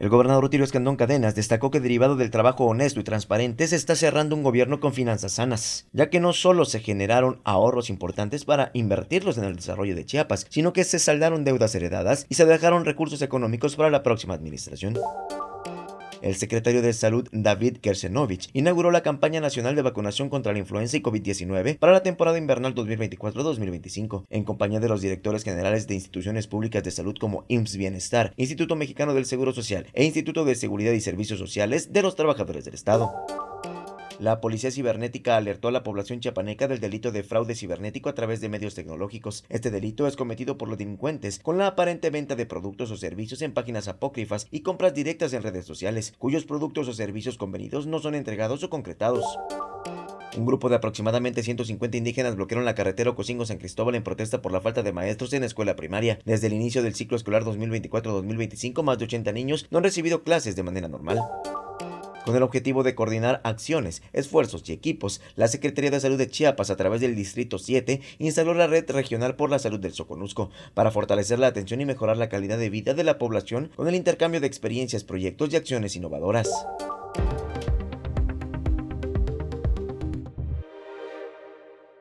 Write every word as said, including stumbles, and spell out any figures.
El gobernador Rutilio Escandón Cadenas destacó que derivado del trabajo honesto y transparente se está cerrando un gobierno con finanzas sanas, ya que no solo se generaron ahorros importantes para invertirlos en el desarrollo de Chiapas, sino que se saldaron deudas heredadas y se dejaron recursos económicos para la próxima administración. El secretario de Salud, David Kersenovich, inauguró la campaña nacional de vacunación contra la influenza y COVID diecinueve para la temporada invernal dos mil veinticuatro dos mil veinticinco, en compañía de los directores generales de instituciones públicas de salud como I M S S Bienestar, Instituto Mexicano del Seguro Social e Instituto de Seguridad y Servicios Sociales de los Trabajadores del Estado. La Policía Cibernética alertó a la población chiapaneca del delito de fraude cibernético a través de medios tecnológicos. Este delito es cometido por los delincuentes con la aparente venta de productos o servicios en páginas apócrifas y compras directas en redes sociales, cuyos productos o servicios convenidos no son entregados o concretados. Un grupo de aproximadamente ciento cincuenta indígenas bloquearon la carretera Ocosingo-San Cristóbal en protesta por la falta de maestros en la escuela primaria. Desde el inicio del ciclo escolar dos mil veinticuatro dos mil veinticinco, más de ochenta niños no han recibido clases de manera normal. Con el objetivo de coordinar acciones, esfuerzos y equipos, la Secretaría de Salud de Chiapas, a través del Distrito siete, instaló la Red Regional por la Salud del Soconusco, para fortalecer la atención y mejorar la calidad de vida de la población con el intercambio de experiencias, proyectos y acciones innovadoras.